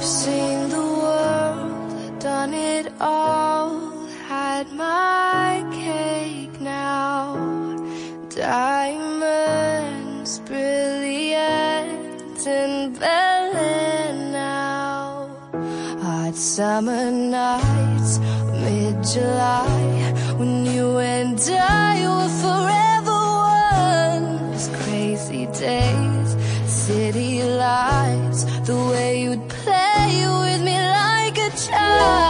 seen the world, done it all, had my cake now. Diamonds, brilliant and Berlin now. Hot summer nights, mid-July, when you and I were forever one. Those crazy days, city lights, the way you'd play with me like a child.